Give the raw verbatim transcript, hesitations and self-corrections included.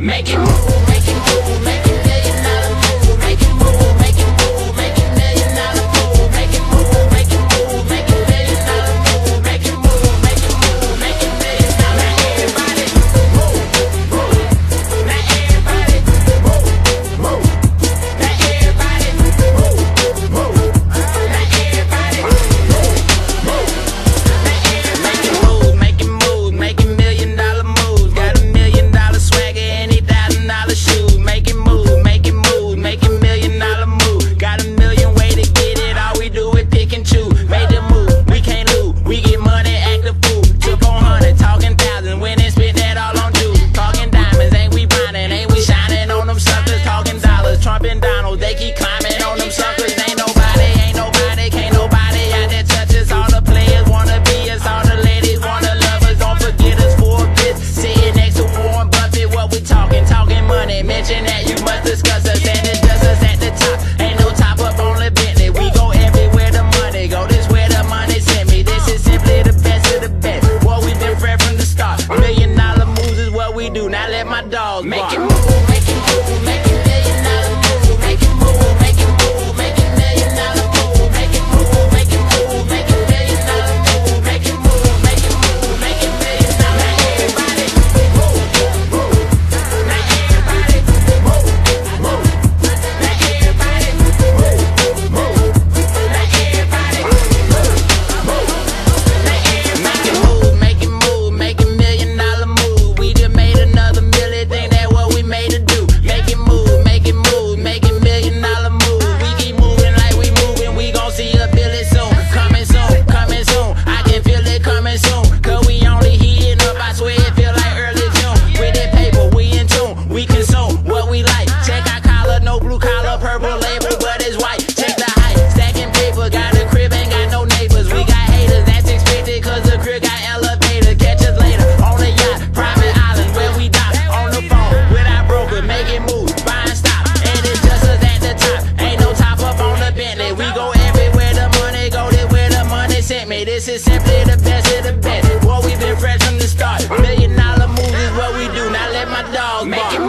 Make it move, make it move, make it million dollar move. Make it move, make it move, make it million dollar move. Make it move, make it move, make it million dollar move. Make it move, make it move, make it million dollar. Now everybody move, move. Now everybody move, move. Now everybody move, move. Now everybody move, move. Now everybody make it move, make it move, make it million dollar moves. Got a million dollar swagger and eight thousand dollar shoes. Make it move, make it move, make it million dollar move. Got a million way to get it. All we do is pick and choose. Made the move, we can't lose. We get money, act the fool. Took on hundred, talking thousand, went and spent that all on juice. Talking diamonds, ain't we grinding? Ain't we shining on them suckers? Talking dollars, Trump and Donald, they keep climbing on them suckers. Ain't nobody, ain't nobody, can't nobody out there touch us. All the players wanna be us, all the ladies wanna love us. Don't forget us for a bit. Sitting next to Warren Buffett, what we talking? Talking money, mention that you must discuss us. And it's just us at the top, ain't no top up on the Bentley. We go everywhere the money go, this where the money sent me. This is simply the best of the best. What we been friends from the start. Million dollar moves is what we do. Now let my dogs bark. Make it move, make it move, make it million dollar move. Make it move, make it move, make it million dollar move. Make it move, make it move, make it million dollar move. Make it move, make it move, make it million dollar. Now everybody move, move. Now everybody move, move. Now everybody move, move. Now everybody move, move. Make it move, make it move, make it million dollar move. We just made another million, think that what we made to do. Make it move, make it move, make it million dollar move. We keep moving like we moving, we gon' see a billion soon. Coming soon, coming soon, I can feel it coming soon. Cause we only heating up, I swear it feel like early June. With that paper, we in tune, we consume what we like. Check our collar, no blue collar, purple label, but it's white. Check the height, stacking paper, got a crib, ain't got no neighbors. We got haters, that's expected, cause the crib got elevator. Catch us later, on the yacht, private island, where we dock. On the phone, with our broker, make it move, buy and stop. And it's just us at the top, ain't no top up on the Bentley. We go everywhere the money go, this where the money sent me. This is simply the best of the best. What we been fresh from the start. Million dollar moves is what we do, now let my dogs bark.